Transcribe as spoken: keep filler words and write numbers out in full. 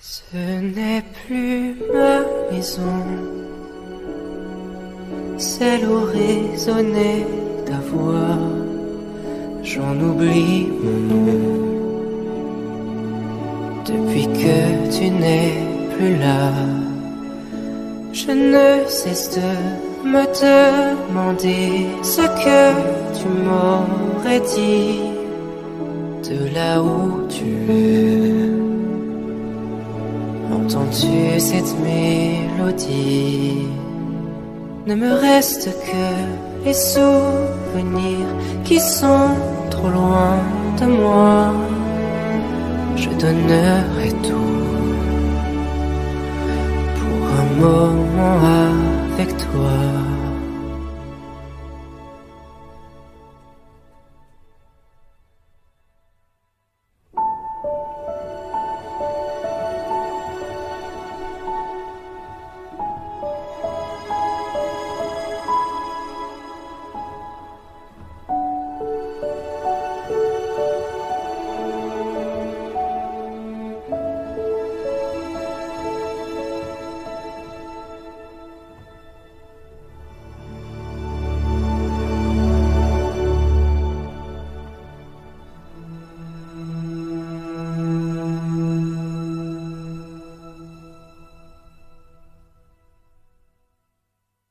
Ce n'est plus ma maison, celle où résonnait ta voix. J'en oublie mon nom depuis que tu n'es plus là. Je ne cesse de me demander ce que tu m'aurais dit de là où tu es. Entends-tu cette mélodie? Ne me reste que les souvenirs qui sont trop loin de moi. Je donnerai tout pour un moment avec toi.